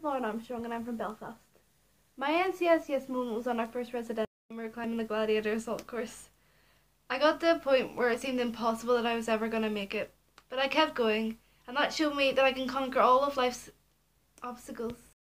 Lauren Armstrong and I'm from Belfast. My NCSES moment was on our first residential when we were climbing the Gladiator Assault course. I got to a point where it seemed impossible that I was ever going to make it, but I kept going, and that showed me that I can conquer all of life's obstacles.